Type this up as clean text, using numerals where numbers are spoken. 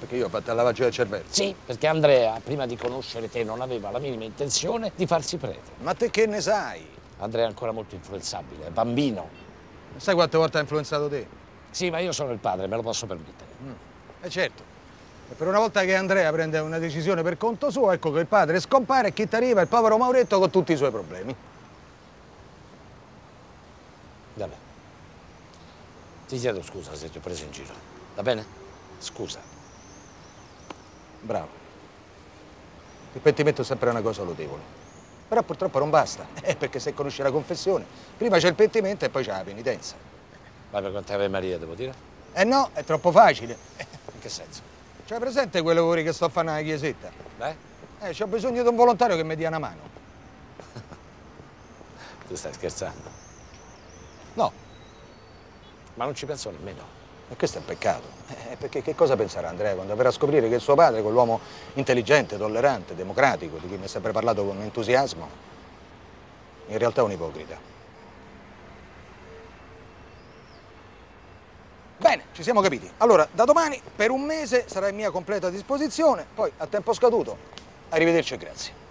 Perché io ho fatto il lavaggio del cervello. Sì, perché Andrea, prima di conoscere te, non aveva la minima intenzione di farsi prete. Ma te che ne sai? Andrea è ancora molto influenzabile, è bambino. Sai quante volte ha influenzato te? Sì, ma io sono il padre, me lo posso permettere. Certo. E per una volta che Andrea prende una decisione per conto suo, ecco che il padre scompare e chi ti arriva è il povero Mauretto con tutti i suoi problemi. Vabbè. Ti chiedo scusa se ti ho preso in giro. Va bene? Scusa. Bravo. Il pentimento è sempre una cosa lodevole. Però purtroppo non basta, perché se conosci la confessione, prima c'è il pentimento e poi c'è la penitenza. Vai per quante Ave Maria, devo dire? Eh no, è troppo facile. In che senso? C'hai presente quei lavori che sto a fare nella chiesetta? Beh? C'ho bisogno di un volontario che mi dia una mano. Tu stai scherzando? No, Ma non ci penso nemmeno. e questo è un peccato. Perché che cosa penserà Andrea quando verrà a scoprire che il suo padre, quell'uomo intelligente, tollerante, democratico, di cui mi ha sempre parlato con entusiasmo, in realtà è un ipocrita? Bene, ci siamo capiti. Allora, da domani, per un mese, sarà in mia completa disposizione, poi a tempo scaduto, arrivederci e grazie.